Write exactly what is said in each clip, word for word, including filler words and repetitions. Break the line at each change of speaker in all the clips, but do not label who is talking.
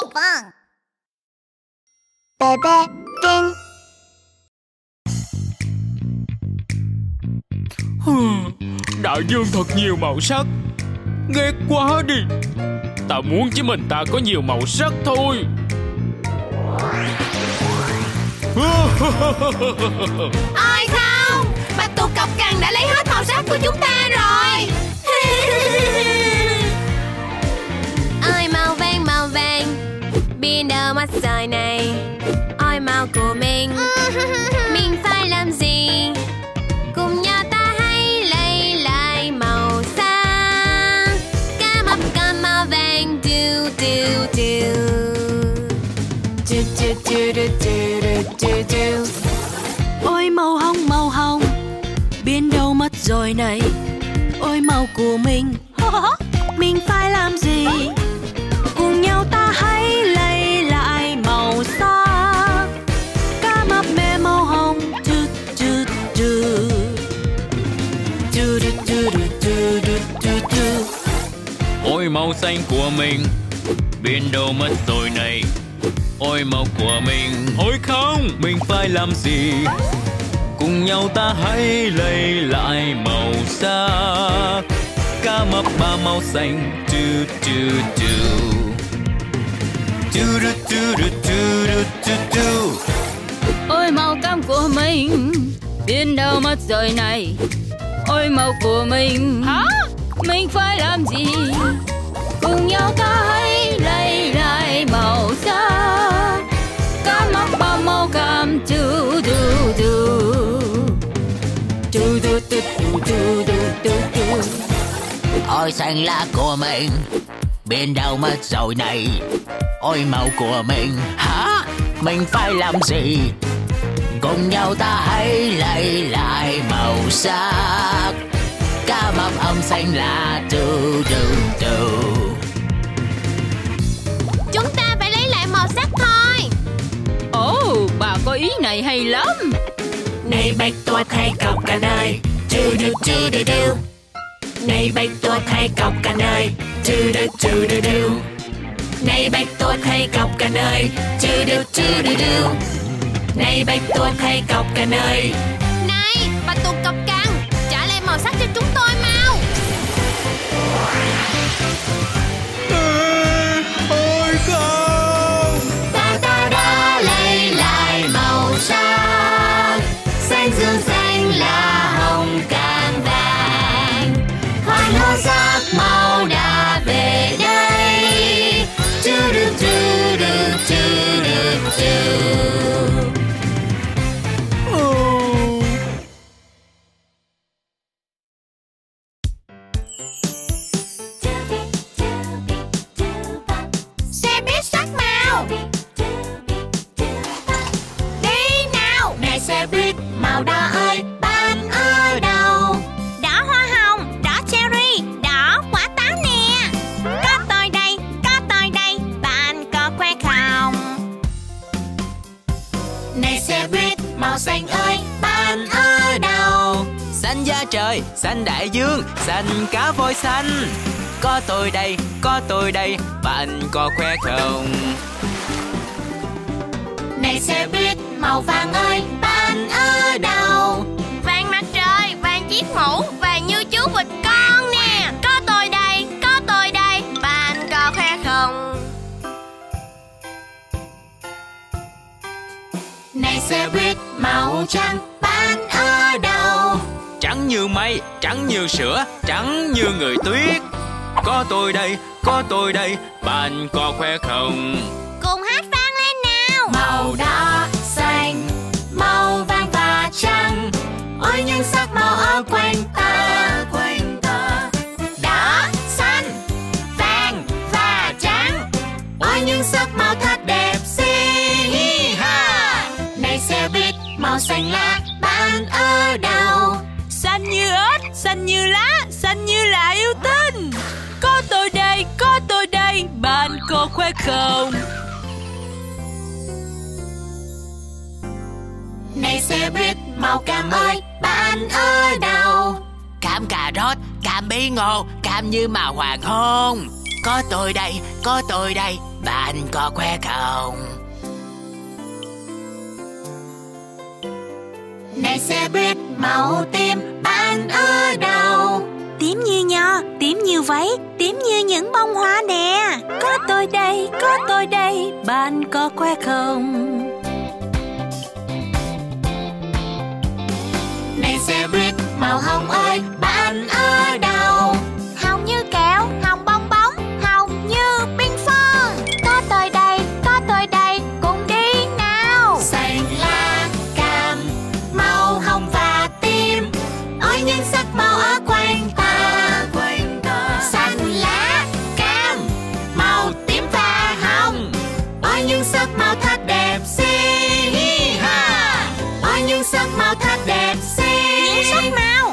vâng. Bebe Tin.
Đại dương thật nhiều màu sắc, ghét quá đi. Ta muốn chỉ mình ta có nhiều màu sắc thôi.
Ôi không, bạch tuộc cọc cằn đã lấy hết màu sắc của chúng ta rồi. Ôi màu vàng màu vàng, biến đâu mất rồi này. Ôi màu của mình, mình phải làm gì? Cùng nhau ta hãy lấy lại màu sắc. Cá mập có màu vàng, du du du. Du du du du du du du.
Ôi màu hồng màu hồng, biến đâu mất rồi này. Ôi màu của mình, mình phải làm gì? Cùng nhau ta hãy lấy lại màu sắc. Cá mập mẹ màu hồng, du du du. Du du du du du du du.
Ôi màu xanh của mình, biến đâu mất rồi này. Ôi màu của mình, ôi không, mình phải làm gì? Cùng nhau ta hãy lấy lại màu sắc. Cá mập ba màu xanh, du du du. Du du du du du du du.
Ôi màu cam của mình, biến đâu mất rồi này. Ôi màu của mình, hả? Mình phải làm gì? Cùng nhau ta hãy lấy lại màu sắc. Cá mập ba màu cam, du du du. Du du du du du du du.
Ôi xanh lá của mình, biến đâu mất rồi này. Ôi màu của mình, hả? Mình phải làm gì? Cùng nhau ta hãy lấy lại màu sắc. Cá mập âm xanh lá, du du du.
Chúng ta phải lấy lại màu sắc thôi.
Ồ, oh, bà có ý này hay lắm.
Này bạch tuộc hay cọc cằn ơi, du du du du du. Này bạch tuộc hay cọc cằn ơi, du du du du du. Này bạch tuộc hay cọc cằn ơi, du du du du du. Này bạch tuộc hay cọc cằn ơi.
Này bạch tuộc cọc cằn, trả lại màu sắc cho chúng tôi mau.
Ôi không.
Ta ta đã lấy lại màu sắc. Xanh dương xanh lá hồng cam vàng. Hoan hô sắc màu đã về đây. Du du du du du du du.
Xe buýt sắc màu, đi nào.
Này xe buýt màu đỏ ơi, bạn ở đâu?
Đỏ hoa hồng, đỏ cherry, đỏ quả táo nè. Có tôi đây, có tôi đây, bạn có khoe không?
Này xe buýt màu xanh ơi, bạn ở đâu?
Xanh da trời, xanh đại dương, xanh cá voi xanh. Có tôi đây, có tôi đây, bạn có khoe không?
Này xe buýt màu vàng ơi, bạn ở đâu?
Vàng mặt trời, vàng chiếc mũ, vàng như chú vịt con nè. Có tôi đây, có tôi đây, bạn có khoe không?
Này xe buýt màu trắng, bạn ở đâu?
Trắng như mây, trắng như sữa, trắng như người tuyết. Có tôi đây, có tôi đây, bạn có khoe không?
Cùng hát vang lên nào.
Màu đỏ, xanh, màu vàng và trắng. Ôi những sắc màu ở quanh ta, quanh ta. Đỏ, xanh, vàng và trắng. Ôi những sắc màu thật đẹp xinh ha. Này xe buýt màu xanh lá, bạn ở đâu?
Xanh như ớt, xanh như lá, xanh như là yêu tinh. Có tôi đây, có tôi đây, bạn có khoe không?
Này xe buýt màu cam ơi, bạn ở đâu?
Cam cà rốt, cam bí ngô, cam như màu hoàng hôn. có tôi đây, có tôi đây, bạn có khỏe không?
Này xe buýt màu tím, bạn ở đâu?
Tím như nho, tím như váy, tím như những bông hoa nè. Có tôi đây, có tôi đây, bạn có khỏe không?
Này xe buýt màu hồng ơi, bạn ở đâu?
Hồng như kẹo, hồng bong bóng, hồng như ping pong. Có tôi đây, có tôi đây, cùng đi nào.
Xanh lá cam, màu hồng và tím, ôi những sắc màu ở quanh ta. Xanh lá cam, màu tím và hồng, ôi những sắc màu thật đẹp xinh. Ôi những sắc màu thật đẹp xinh.
Những sắc màu.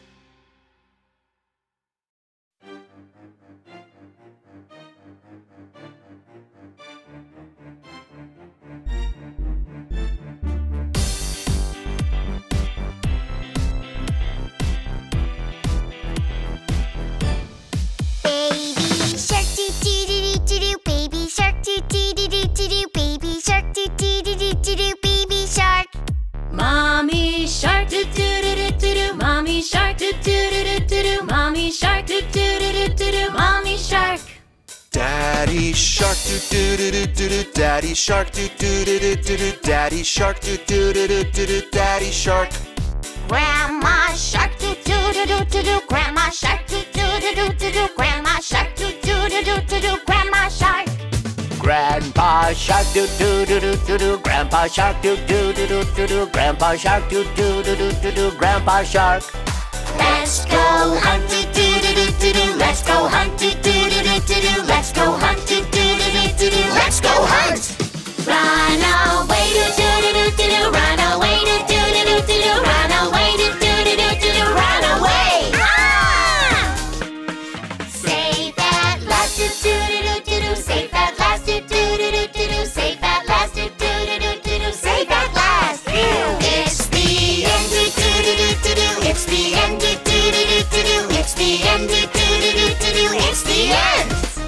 Baby shark doo doo doo doo doo doo, baby shark doo doo doo doo doo doo, baby shark.
Mommy shark doo doo doo doo doo doo, mommy shark doo doo doo doo doo doo, mommy shark doo doo doo doo doo doo, mommy shark.
Daddy shark doo doo doo doo doo doo, daddy shark doo doo doo doo doo doo, daddy shark doo doo doo doo doo doo, daddy shark.
Grandma shark doo doo doo doo doo doo, grandma shark doo doo doo doo doo doo, grandma shark doo doo doo doo doo doo, grandma shark.
Grandpa shark doo doo doo doo doo doo, grandpa shark doo doo doo doo doo doo, grandpa shark doo doo doo doo doo doo, grandpa shark.
Let's go hunt doo doo doo doo doo doo, let's go hunt doo doo doo doo doo doo, let's go hunt doo doo doo doo doo doo, let's go hunt. Run away doo doo doo doo doo doo, run away doo doo doo doo doo doo, run away doo doo doo doo doo doo, run away. Ah! Save that last doo doo doo doo doo, save that last doo doo doo doo doo, save that last doo doo doo doo doo, save that last. It's the end doo doo doo doo doo, it's the end doo doo doo doo doo, it's the end doo doo doo doo doo, it's the end.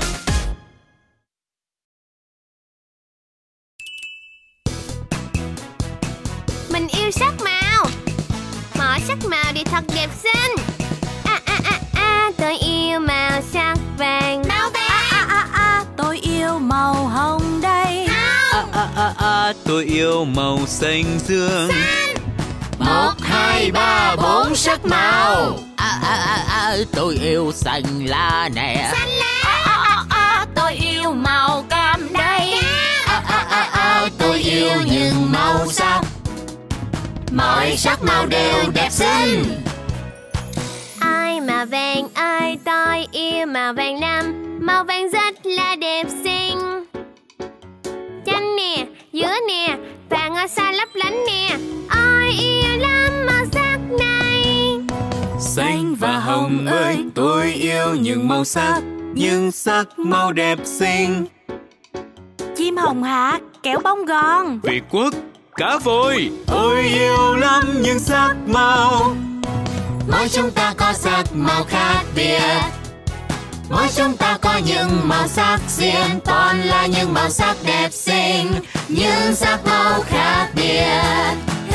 Mình yêu sắc màu, mọi sắc màu đều thật đẹp xinh. À à à à, tôi yêu màu sắc vàng. Màu vàng. À à à à,
Tôi yêu màu hồng đây.
À à à à, tôi yêu màu xanh dương.
Một, hai, ba, bốn sắc màu.
À à à à, tôi yêu xanh lá nè.
xanh lá.
À, à, à, tôi yêu màu cam đây.
À à à à, tôi yêu những màu sắc. Mọi sắc màu đều đẹp xinh.
Ôi màu vàng ơi, tôi yêu màu vàng lam. Màu vàng rất là đẹp xinh. Chanh nè, dứa nè, vàng ngôi sao lấp lánh nè. Ôi yêu lắm màu sắc này.
Xanh và hồng ơi, tôi yêu những màu sắc, những sắc màu đẹp xinh.
Chim hồng hạc, kẹo bông gòn.
Việt Quốc, cá voi, tôi yêu lắm những sắc màu.
Mỗi chúng ta có sắc màu khác biệt. Mỗi chúng ta có những màu sắc riêng, toàn là những màu sắc đẹp xinh, những sắc màu khác biệt.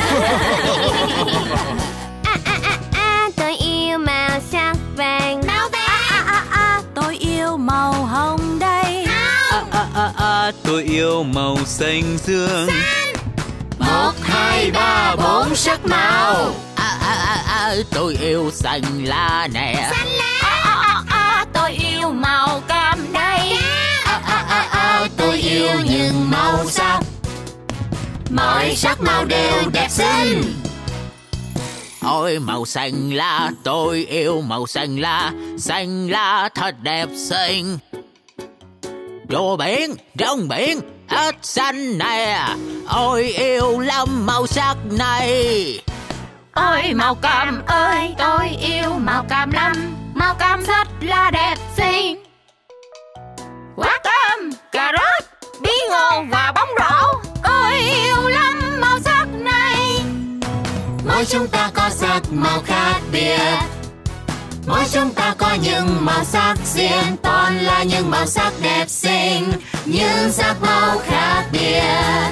À à à à, tôi yêu màu sắc vàng. Màu vàng.
À, à, à, à, tôi yêu màu hồng đây.
À à à à, tôi yêu màu xanh dương.
Một, hai, ba, bốn sắc màu.
À à à à, tôi yêu xanh lá nè.
Xanh lá.
À, à, à, à, tôi yêu màu cam đây.
À à à à, tôi yêu những màu sắc. Mọi sắc màu đều đẹp xinh.
Ôi màu xanh lá, tôi yêu màu xanh lá. Xanh lá thật đẹp xinh. Rùa biển, rong biển, ếch xanh nè. Ôi yêu lắm màu sắc này.
Ôi màu cam ơi, tôi yêu màu cam lắm. Màu cam rất là đẹp xinh. Quả cam, cà rốt, bí ngô và bóng rổ. Tôi yêu lắm màu sắc này.
Mỗi chúng ta có sắc màu khác biệt. Mỗi chúng ta có những màu sắc riêng, toàn là những màu sắc đẹp xinh, những sắc màu khác biệt.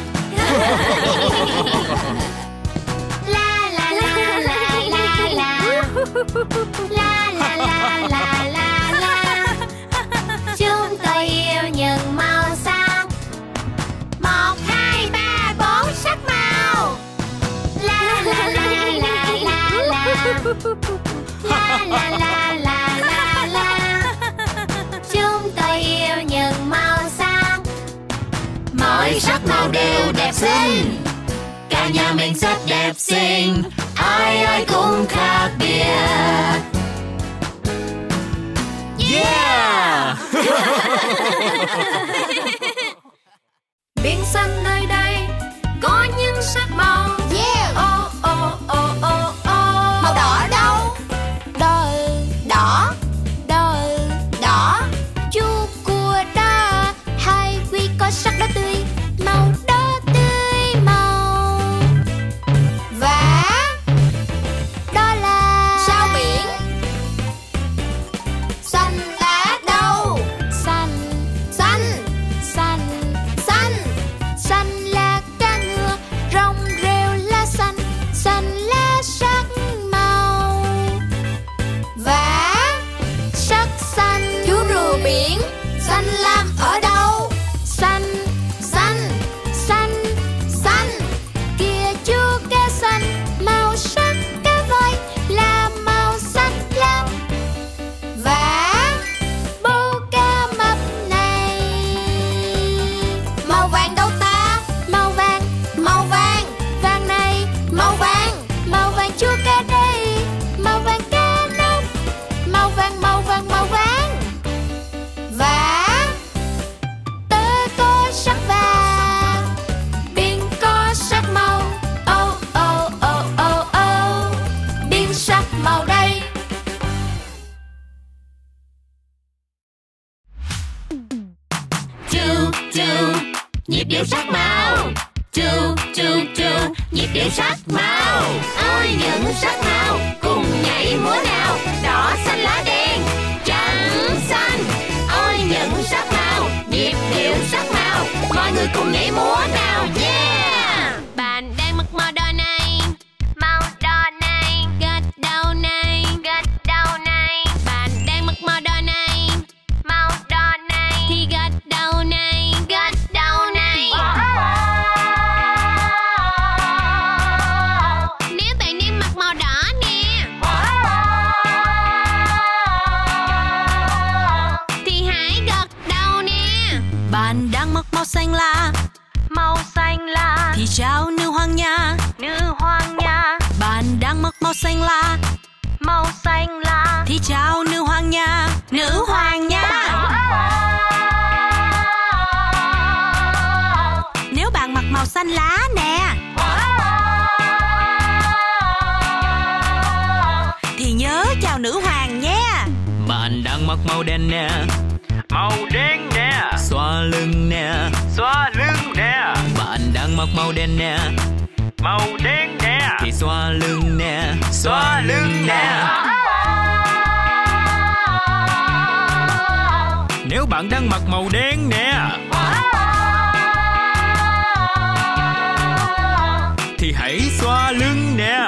La la la la la la, la la la la la la. Chúng tôi yêu những màu sắc. Một hai ba bốn sắc màu. La la la la la la. La la la la la la. Chúng tôi yêu những màu sắc. Mỗi sắc màu đều đẹp xinh, cả nhà mình rất đẹp xinh, ai ai cũng khác biệt.
Yeah!
Biển xanh nơi đây có những sắc màu.
Yeah!
Ô ô ô ô ô.
Màu đỏ đâu?
Đỏ
Đỏ,
đỏ
đỏ.
chú cua đỏ, hai quy có sắc đỏ tươi, màu đỏ tươi màu.
Và
Đó là
sao biển? Xanh lá đâu?
xanh
Xanh,
xanh
xanh.
xanh là cá ngựa, rong rêu lá xanh, xanh lá sắc màu.
Và
Sắc xanh
chú rùa biển, xanh lam ở đâu?
xanh
Xanh,
xanh
xanh.
kia chú cá xanh, màu sắc cá voi là màu xanh lam.
Và
Bố cá mập này
màu vàng đâu ta?
màu vàng
Màu vàng,
vàng này,
màu vàng.
màu vàng chú cá đây, màu vàng cá nóc, màu vàng màu vàng màu vàng.
Và
Tớ có sắc vàng, biển có sắc màu. Ô ô ô ô ô, biển sắc màu đây.
chu chu, nhịp điệu sắc màu. Chu chu chu, nhịp điệu sắc màu. Ôi những sắc màu cùng nhảy múa nào. Đỏ xanh lá đen, trắng xanh. Ôi những sắc màu, nhịp điệu sắc màu. Mọi người cùng nhảy múa nào. Yeah!
Bạn đang mặc màu đỏ này, màu đỏ này, gật đầu này, gật đầu này. Bạn đang mặc màu đỏ này, màu đỏ này, thì gật đầu này, gật đầu này. Nếu bạn đang mặc màu đỏ nè, thì hãy gật đầu nè.
Bạn đang mặc màu xanh lá,
Màu xanh là
thì chào nữ hoàng nha.
nữ hoàng nha.
Bạn đang mặc màu xanh lá,
Màu xanh là
thì chào nữ hoàng nha. Nữ hoàng nha. Nếu bạn mặc màu xanh lá nè, thì nhớ chào nữ hoàng nha.
Bạn đang mặc màu đen nè, màu đen nè, xoa lưng nè, xoa lưng nè. Bạn đang mặc màu đen nè, màu đen nè, thì xoa lưng nè, xoa lưng nè. Nếu bạn đang mặc màu đen nè, thì hãy xoa lưng nè.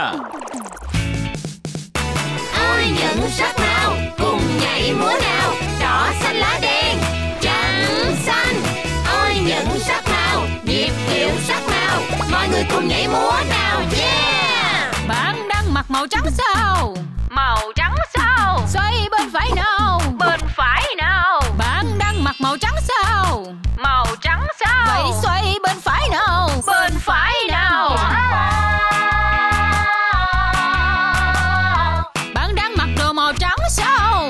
Ôi những sắc màu cùng nhảy múa nào. Đỏ xanh lá đen, trắng xanh. Ôi những sắc màu, nhịp điệu sắc màu. Mọi người cùng nhảy múa nào. Yeah!
Bạn đang mặc màu trắng sao?
màu trắng sao?
Xoay bên phải nào.
Bên phải nào?
Bạn đang mặc màu trắng sao?
Màu trắng sao?
Vậy xoay bên phải nào.
Bên phải nào?
Bạn đang mặc đồ màu trắng sao?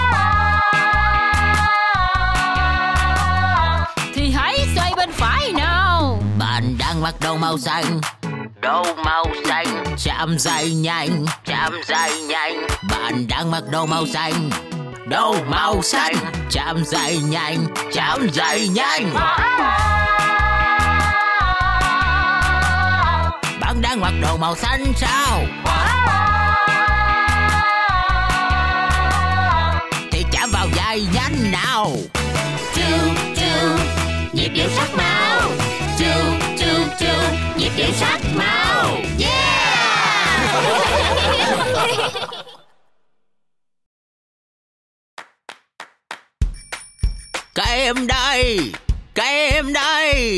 Thì hãy xoay bên phải nào.
Bạn đang mặc đồ màu xanh, đồ màu xanh, chạm dây nhanh, chạm dây nhanh. Bạn đang mặc đồ màu xanh, đồ màu xanh, chạm dây nhanh, chạm dây nhanh. Bạn đang mặc đồ màu xanh sao? đông nào.
Chu chu nhịp điệu sắc màu. Chu chu chu nhịp điệu sắc màu. Yeah.
Các em đây, các em đây.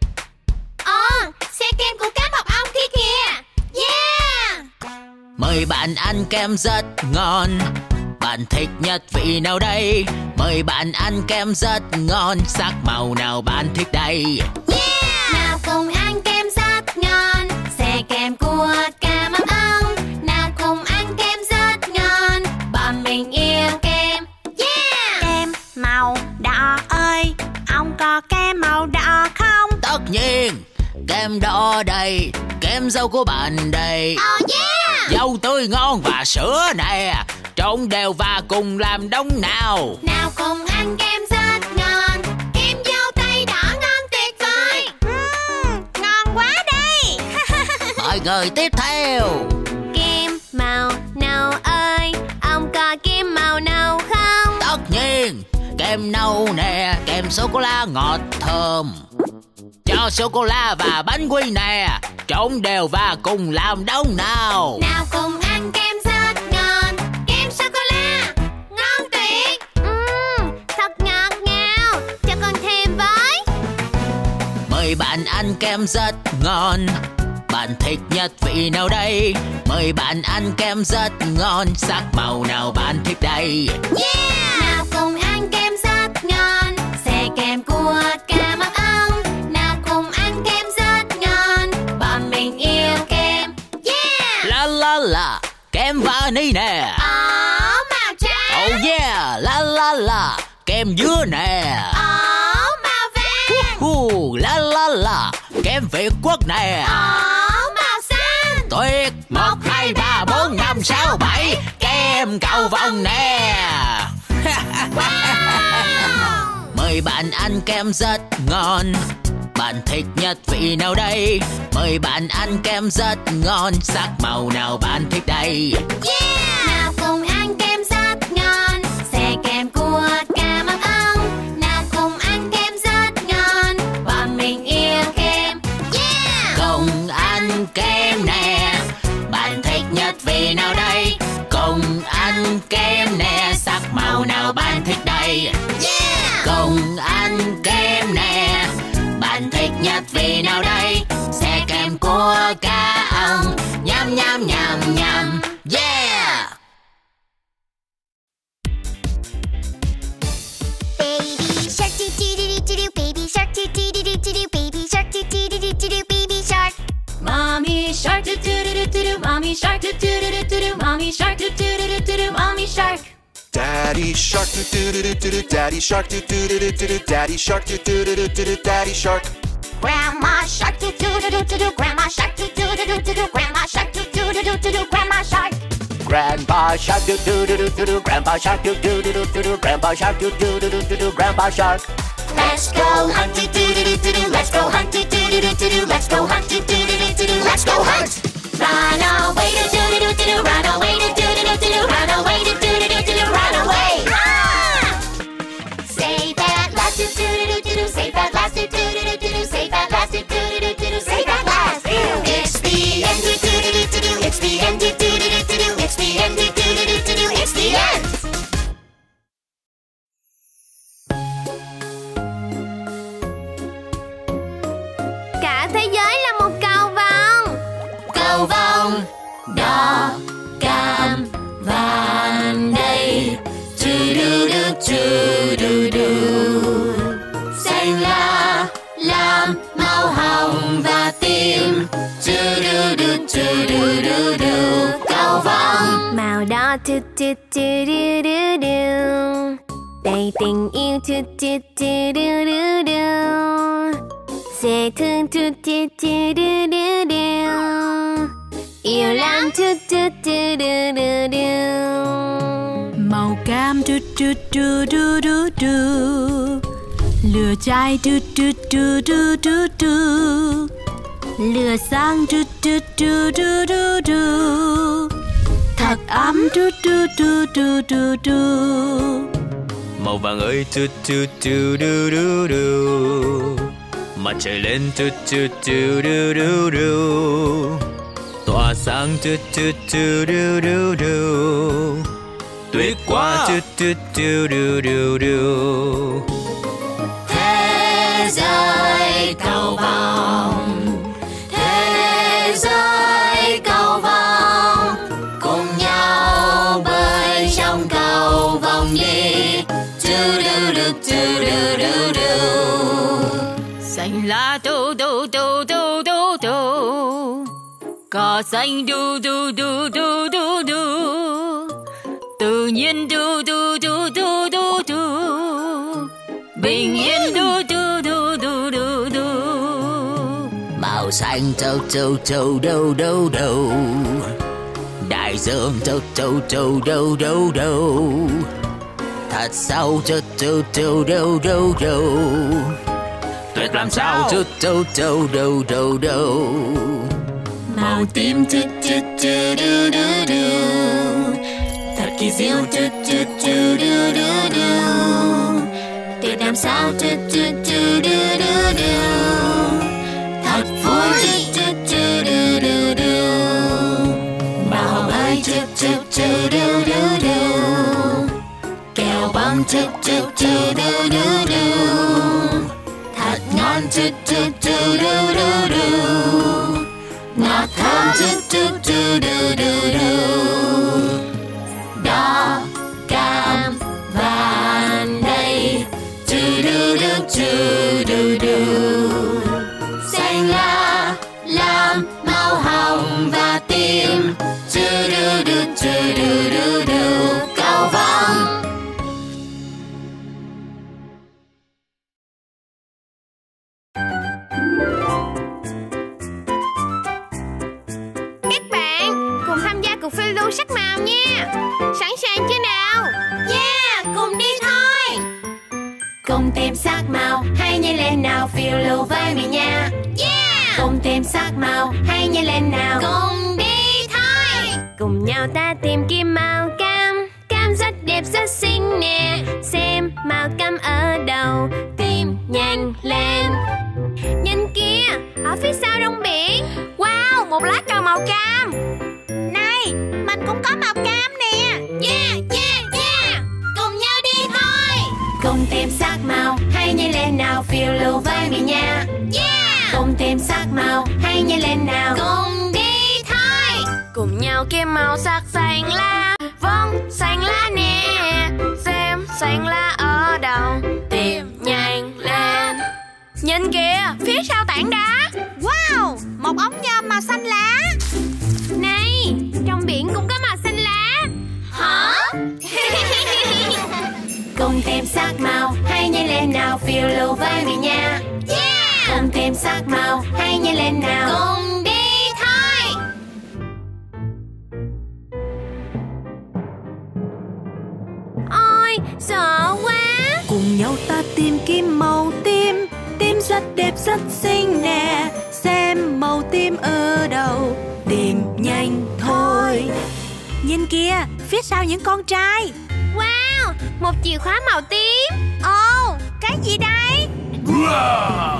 Ồ, xe kem của cá mập ong kia kìa. Yeah.
Mời bạn ăn kem rất ngon. Bạn thích nhất vị nào đây? Mời bạn ăn kem rất ngon. Sắc màu nào bạn thích đây?
Yeah. Nào cùng ăn kem rất ngon. Xe kem của cá mập ong. Nào cùng ăn kem rất ngon. Bọn mình yêu kem. Yeah.
Kem màu đỏ ơi, ông có kem màu đỏ không?
Tất nhiên, kem đỏ đây. Kem dâu của bạn đây.
Oh yeah.
Dâu tươi ngon và sữa nè. Trộn đều và cùng làm đông nào.
Nào cùng ăn kem rất ngon. Kem dâu tây đỏ ngon tuyệt vời.
Uhm, ngon quá đây.
Mời người tiếp theo.
Kem màu nâu ơi, ông có kem màu nâu không?
Tất nhiên, kem nâu nè. Kem sô-cô-la ngọt thơm. Cho sô-cô-la và bánh quy nè. Trộn đều và cùng làm đông nào.
Nào cùng ăn kem rất ngon. Kem sô-cô-la ngon tuyệt. Uhm, thật ngọt ngào. Cho con thêm với.
Mời bạn ăn kem rất ngon. Bạn thích nhất vị nào đây? Mời bạn ăn kem rất ngon. Sắc màu nào bạn thích đây?
Yeah. Nào cùng ăn kem rất ngon. Xe kem của cá mập ong. Nào cùng ăn kem rất ngon. Bọn mình yêu kem. Yeah.
La la la, kem vani nè.
Ồ, màu trắng.
Oh yeah, la la la, kem dứa nè.
Ồ, màu vàng.
Uh, la la la, kem Việt Quốc nè.
Ồ, màu xanh.
Tuyệt, một, hai, ba, bốn, năm, sáu, bảy, kem cầu vồng nè. Mời bạn ăn kem rất ngon. Bạn thích nhất vị nào đây? Mời bạn ăn kem rất ngon. Sắc màu nào bạn thích đây?
Yeah. Nào cùng ăn kem rất ngon. Xe kem của cá mập ong. Nào cùng ăn kem rất ngon. Bọn mình yêu kem. Yeah.
Cùng ăn kem nè. Bạn thích nhất vị nào đây? Cùng ăn kem nè. Sắc màu nào bạn thích đây?
Yeah.
Cùng ăn kem nè. Bạn thích nhất vị nào đây? Xe kem của cá ong. Nham nham nham nham. Yeah.
Baby shark doo doo doo doo doo. Baby shark doo doo doo doo doo. Baby shark doo doo doo doo doo. Baby shark.
Mommy shark doo doo doo doo doo. Mommy shark doo doo doo doo doo. Mommy shark doo doo doo doo doo. Mommy shark.
Daddy shark doo doo doo doo doo. Daddy shark doo doo doo doo doo. Daddy shark doo doo doo doo doo. Daddy shark.
Grandma shark doo doo doo doo doo. Grandma shark doo doo doo doo doo. Grandma shark doo doo doo doo doo. Grandma shark.
Grandpa shark doo doo doo doo doo. Grandpa shark doo doo doo doo doo. Grandpa shark doo doo doo doo doo. Grandpa shark.
Let's go hunt doo doo doo doo doo. Let's go hunt doo doo doo doo doo. Let's go hunt doo doo doo doo doo. Let's go hunt. Run away doo doo doo doo doo. Run away doo doo doo doo doo. Run away doo doo doo doo doo. Run away. Save at last doo doo doo doo doo. Save at last doo doo doo doo doo. Save at last doo doo doo doo doo. Save at last. It's the end doo doo doo doo doo. It's the end doo doo doo doo doo. It's the end doo doo doo doo doo. It's the end. Cả thế giới là một cầu vồng.
Cầu vồng đỏ cam vàng đây. Chu du du chu du du. Xanh lá lam màu hồng và tím. Chu du du chu du du du. Cầu vồng
Màu đỏ tu tu tu du du du. Đầy tình yêu tu tu tu du du du. Dễ thương tu tu tu du du du. Yêu lắm tu tu tu du du du.
Màu cam du du du du du du. Lửa cháy du du du du du du. Lửa sáng du du du du du du. Thật ấm du du du du du du.
Màu vàng ơi tu tu tu du du du. Mặt trời lên tu tu tu du du du. Tỏa sáng tu tu tu du du du. Tuyệt quá tu tu tu du du du.
Thế giới cầu vồng, thế giới cầu vồng, cùng nhau bơi trong cầu vồng đi. Du du du du du du du.
Xanh lá tu tu tu tu tu tu. Cỏ xanh du du du du du du. Tự nhiên du du du du du du. Bình yên du du du du du du.
Màu xanh châu châu châu đâu đâu đâu. Đại dương châu châu châu đâu đâu đâu. Thật sâu châu châu châu đâu đâu đâu. Tuyệt làm sao châu châu châu đâu đâu đâu.
Màu tím tu tu tu du du du. Thật kỳ diệu tu tu tu du du du. Tuyệt làm sao tu tu tu du du du. Thật vui tu tu tu du du. Màu hồng ơi tu tu tu du du du. Kẹo bông tu tu tu du du du. Thật ngon tu tu tu du du du. Ngọt thơm tu tu tu du du du. Đỏ cam vàng đây tu du du tu du du. Xanh lá lam màu hồng và tím tu du du tu du du du. Cầu vồng.
Các bạn cùng tham gia cuộc phiêu lưu sắc màu nha. Sẵn sàng chưa nào?
Yeah, cùng đi thôi. Cùng tìm sắc màu, hãy nhanh lên nào, phiêu lưu với mình nha.
Yeah.
Cùng tìm sắc màu, hãy nhanh lên nào,
Cùng đi thôi. Cùng nhau ta tìm kiếm màu cam. Cam rất đẹp rất xinh nè. Xem màu cam ở đâu, tìm nhanh lên. Nhìn kia, ở phía sau rong biển. Wow, một lá cờ màu cam. Này, mình cũng có màu cam nè. Yeah, yeah, yeah. Cùng nhau đi thôi.
cùng tìm sắc màu, hãy nhanh lên nào, phiêu lưu với mình nha.
Yeah.
Cùng tìm sắc màu, hãy nhanh lên nào,
Cùng đi thôi. Cùng nhau kiếm màu sắc xanh lá. Vâng, xanh lá nè. Xem xanh lá ở đâu, tìm nhanh lên. Nhìn kìa, phía sau tảng đá. Wow, một ống nhôm màu xanh lá. Này, trong biển cũng có màu xanh lá. Hả?
cùng tìm sắc màu, hãy nhanh lên nào, phiêu lưu với mình nha.
Yeah.
Cùng tìm sắc màu, hãy nhanh lên nào,
Cùng đi thôi. Ôi, sợ quá.
Cùng nhau ta tìm kiếm màu tím. Tím rất đẹp rất xinh nè. Xem màu tím ở đâu, tìm nhanh thôi. Nhìn kìa, phía sau những con trai.
Wow, một chìa khóa màu tím. Ồ, oh, cái gì đây? À!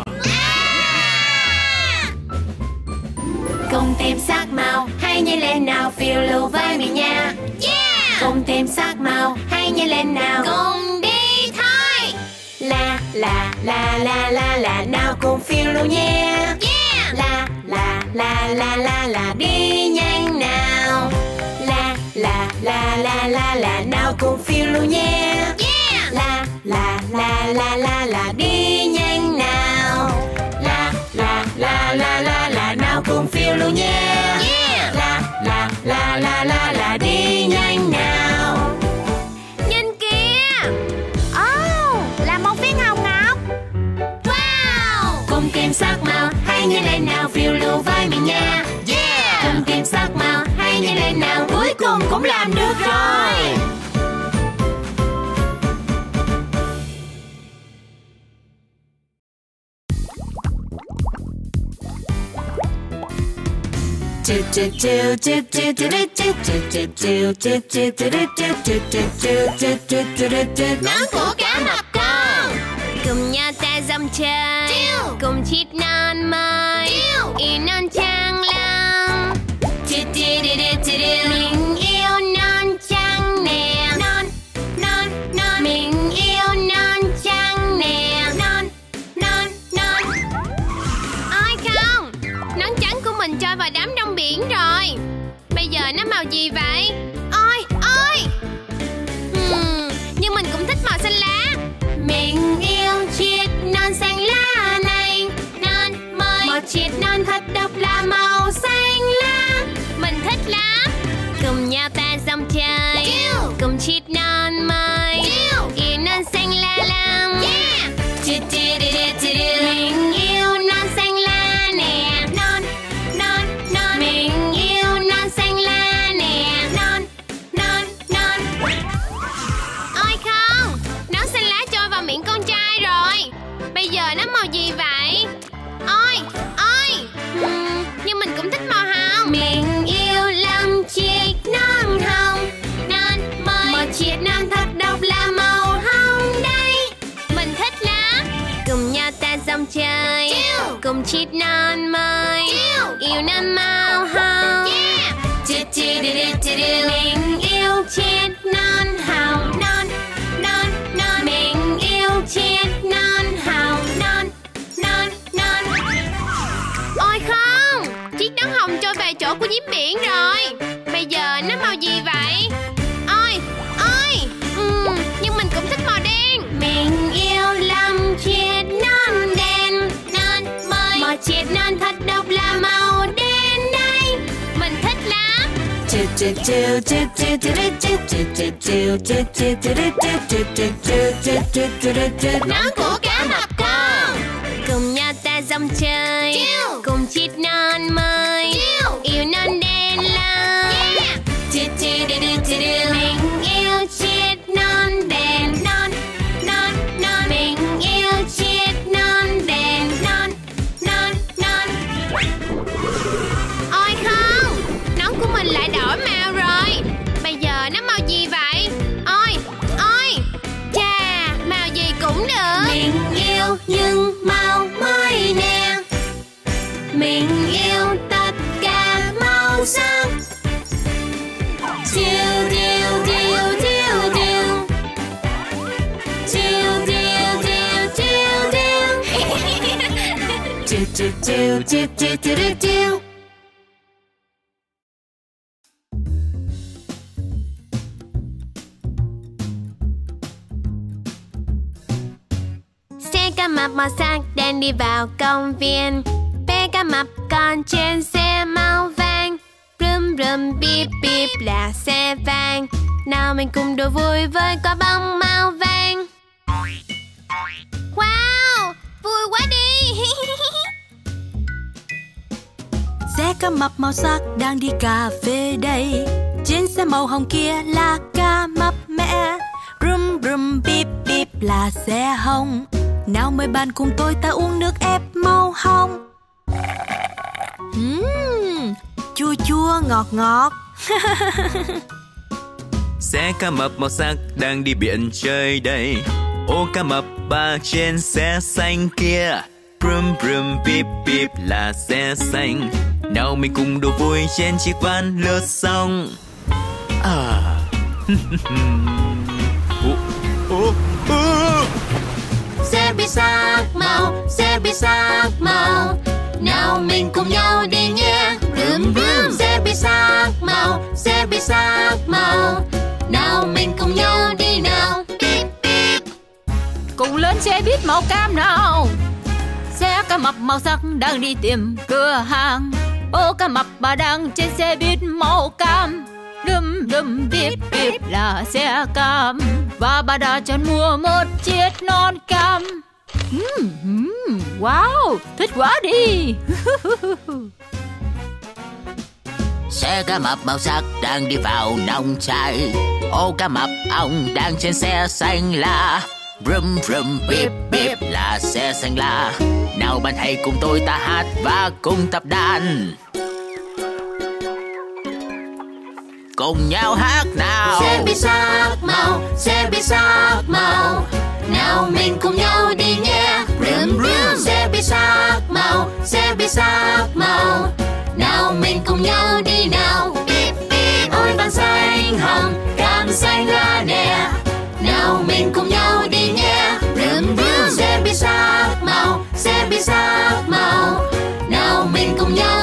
cùng tìm sắc màu, hãy nhanh lên nào, phiêu lưu với mình nha.
Yeah.
Cùng tìm sắc màu, hãy nhanh lên nào,
Cùng đi thôi.
la la la la la la, nào cùng phiêu lưu nha.
Yeah.
La la la la la la, đi nhanh nào. La la la la la la, nào cùng phiêu lưu nha.
Yeah.
La la la la la la, đi nhanh nào. La la la la la la, nào cùng phiêu lưu nha.
Yeah.
La la la la la la, đi nhanh nào.
Nhìn kìa. Oh, là một viên hồng ngọc. Wow.
Cùng tìm sắc màu, hãy nhanh lên nào, phiêu lưu với mình nha.
Yeah.
Cùng tìm sắc màu, hãy nhanh lên nào, cuối cùng cũng làm được rồi.
Nón của cá mập con. Cùng nhau ta dòng chơi, cùng chít non mời, yêu non trăng lòng. Mình yêu non trăng nè, non, non, non. Mình yêu non trăng nè, non, non, non. Ôi không, nón trắng của mình trôi vào đám đông biển rồi. Bây giờ nó màu gì vậy? Ôi, ôi. Hmm, nhưng mình cũng thích màu xanh lá. Mình yêu chiếc non xanh lá này, non mới một chiếc non thật độc là màu xanh lá. Mình thích lắm. Cùng nhau ta dòng chơi, cùng chiếc non mới, yêu non xanh lá lắm. Mình yêu non xanh lá nè, non, non, non. Mình yêu non xanh lá nè, non, non, non. Ôi không, nón xanh lá trôi vào miệng con trai rồi. Bây giờ nó màu gì vậy? Ôi, ôi. Uhm, nhưng mình cũng thích màu hồng. Mình yêu lắm chiếc non hồng, non mới một chiếc non thật độc là màu hồng đây. Mình thích lắm. Cùng nhau ta dòng chơi, cùng chiếc non mới, yêu non màu hồng. Mình yêu chiếc non hồng, non, non, non. Mình yêu chiếc non hồng, non, non, non. Ôi không, chiếc nón hồng trôi về chỗ của giếng biển rồi. Bây giờ nó màu gì vậy? Ôi, ôi. Uhm, nhưng mình cũng thích màu đen. Mình yêu lắm chiếc non đen, non mới một chiếc non thật độc là màu đen đây. Mình thích lắm. Nón của cá mập con. Cùng nhau ta dòng chơi, cùng chiếc non mới, yêu non đen lắm. Mình yêu chiếc non đen, non, non, non. Mình yêu chiếc non đen, non, non, non. Ôi không, nón của mình lại đổi màu rồi. Bây giờ nó màu gì vậy? Ôi, ôi. Chà, màu gì cũng được. Mình yêu những màu mới nè. Mình yêu tất cả màu sắc. Chiều chiều chiều chiều chiều. Chiều chiều chiều chiều chiều. Chiều chiều chiều chiều chiều chiều chiều. Xe cá mập màu sắc đen đi vào công viên. Bé cá mập còn trên xe màu vàng. Rum rum bíp bíp là xe vàng. Nào mình cùng đùa vui với quả bóng màu vàng. Wow, vui quá đi.
Xe cá mập màu sắc đang đi cà phê đây. Trên xe màu hồng kia là cá mập mẹ. Rum rum bíp bíp là xe hồng. Nào mời bạn cùng tôi ta uống nước ép màu hồng. Uhm, chua chua ngọt ngọt.
Xe cá mập màu sắc đang đi biển chơi đây. Ô cá mập ba trên xe xanh kia. Brum brum bíp bíp là xe xanh. Nào mình cùng đùa vui trên chiếc van lướt sóng. À. Ô, ô, ô.
Xe bị sắc màu, xe bị sắc màu. Nào mình cùng nhau đi nhé. Brum brum. Xe bị sắc màu, xe bị sắc màu. Nào mình cùng nhau đi nào. Bíp bíp.
Cùng lên xe buýt màu cam nào. Xe cá mập màu sắc đang đi tìm cửa hàng. Ô cá mập bà đang trên xe buýt màu cam. Đum đum bíp bíp là xe cam. Và bà đã chọn mua một chiếc non cam. uhm, Wow, thích quá đi.
Xe cá mập màu sắc đang đi vào nông trại. Ô cá mập ông đang trên xe xanh lá. Brum brum bíp bíp là xe xanh lá. Nào bạn hãy cùng tôi ta hát và cùng tập đàn. cùng nhau hát nào.
Xe bi sắc màu, xe bi sắc màu, nào mình cùng nhau đi nhé. Vroom vroom. Xe bi sắc màu, xe bi sắc màu, nào mình cùng nhau đi nào. Bíp bíp. Ôi vàng xanh hồng, cam xanh lá nè, nào mình cùng nhau đi nhé. Vroom vroom. Xe bi sắc màu, xe bi sắc màu, nào mình cùng nhau